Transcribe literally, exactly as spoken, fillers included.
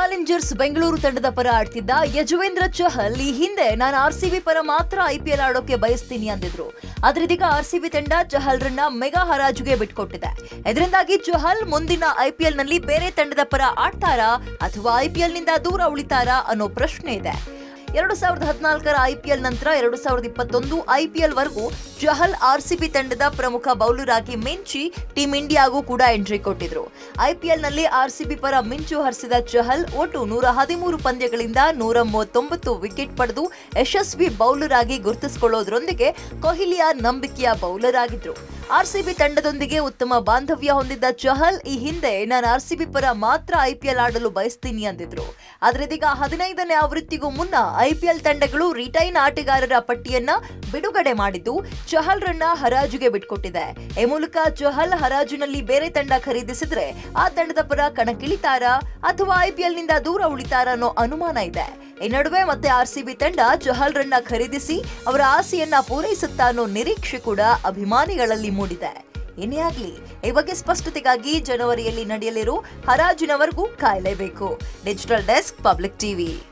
Challengers Bengaluru ತಂಡದ ಪರ ಆಡ್ತಿದ್ದ ಯಜುವೇಂದ್ರ ಚಹಲ್ ಈ ಹಿಂದೆ ನಾನು ಆರ್ಸಿಬಿ ಪರ ಮಾತ್ರ ಐಪಿಎಲ್ ಆಡೋಕೆ ಬಯಸ್ತೀನಿ ಅಂದಿದ್ರು. ಆದ್ರೆ ಇದೀಗ ಆರ್ಸಿಬಿ ತಂಡ ಚಹಲ್ ರನ್ನ ಮೆಗಾ ಹರಾಜುಗೆ ಬಿಟ್ಕೊಟ್ಟಿದೆ. ಇದರಿಂದಾಗಿ ಚಹಲ್ ಮುಂದಿನ ಐಪಿಎಲ್ ನಲ್ಲಿ ಬೇರೆ ತಂಡದ ಪರ ಆಡ್ತಾರಾ ಅಥವಾ ಐಪಿಎಲ್ ನಿಂದ ದೂರ ಉಳಿತಾರಾ ಅನ್ನೋ ಪ್ರಶ್ನೆ ಇದೆ. ಎರಡು ಸಾವಿರದ ಹದಿನಾಲ್ಕರ ಐಪಿಎಲ್ ನಂತರ ಎರಡು ಸಾವಿರದ ಇಪ್ಪತ್ತೊಂದು ಐಪಿಎಲ್ ವರೆಗೂ ಚಹಲ್ ಆರ್ಸಿಬಿ ತಂಡದ ಪ್ರಮುಖ ಬೌಲರ್ ಆಗಿ ಮಿಂಚಿ ಟೀಂ ಇಂಡಿಯಾಗೂ ಕೂಡ ಎಂಟ್ರಿ ಕೊಟ್ಟಿದ್ರು. ಐಪಿಎಲ್ ನಲ್ಲಿ ಆರ್ಸಿಬಿ ಪರ ಮಿಂಚು ಹರಿಸಿದ ಚಹಲ್ ಒಟ್ಟು ನೂರ ಹದಿಮೂರು ಪಂದ್ಯಗಳಿಂದ ನೂರ ಮೂವತ್ತೊಂಬತ್ತು ವಿಕೆಟ್ ಪಡೆದು ಯಶಸ್ವಿ ಬೌಲರ್ ಆಗಿ ಗುರುತಿಸಿಕೊಳ್ಳೋದ್ರೊಂದಿಗೆ ಕೊಹ್ಲಿಯ ನಂಬಿಕೆಯ ಬೌಲರ್ ಆಗಿದ್ರು. ಆರ್ಸಿಬಿ ತಂಡದೊಂದಿಗೆ ಉತ್ತಮ ಬಾಂಧವ್ಯ ಹೊಂದಿದ್ದ ಚಹಲ್ ಈ ಹಿಂದೆ ನಾನು ಆರ್ಸಿಬಿ ಪರ ಮಾತ್ರ ಐಪಿಎಲ್ ಆಡಲು ಬಯಸ್ತೀನಿ ಅಂದಿದ್ರು. ಆದ್ರೆ ಇದೀಗ ಹದಿನೈದನೇ ಆವೃತ್ತಿಗೂ ಮುನ್ನ ಐಪಿಎಲ್ ತಂಡಗಳು ರಿಟೈನ್ ಆಟಗಾರರ ಪಟ್ಟಿಯನ್ನ ಬಿಡುಗಡೆ ಮಾಡಿದ್ದು ಚಹಲ್ ರನ್ನ ಹರಾಜುಗೆ ಬಿಟ್ಕೊಟ್ಟಿದೆ. ಈ ಮೂಲಕ ಚಹಲ್ ಹರಾಜಿನಲ್ಲಿ ಬೇರೆ ತಂಡ ಖರೀದಿಸಿದ್ರೆ ಆ ತಂಡದ ಪರ ಕಣಕ್ಕಿಳಿತಾರಾ ಅಥವಾ ಐಪಿಎಲ್ ನಿಂದ ದೂರ ಉಳಿತಾರಾ ಅನ್ನೋ ಅನುಮಾನ ಇದೆ. ಈ ನಡುವೆ ಮತ್ತೆ ಆರ್ಸಿಬಿ ತಂಡ ಚಹಲ್ ರನ್ನ ಖರೀದಿಸಿ ಅವರ ಆಸೆಯನ್ನ ಪೂರೈಸುತ್ತಾ ಅನ್ನೋ ನಿರೀಕ್ಷೆ ಕೂಡ ಅಭಿಮಾನಿಗಳಲ್ಲಿ ಮೂಡಿದೆ. ಏನೇ ಆಗ್ಲಿ, ಈ ಬಗ್ಗೆ ಸ್ಪಷ್ಟತೆಗಾಗಿ ಜನವರಿಯಲ್ಲಿ ನಡೆಯಲಿರೋ ಹರಾಜಿನವರೆಗೂ ಕಾಯಲೇಬೇಕು. Digital desk, public TV.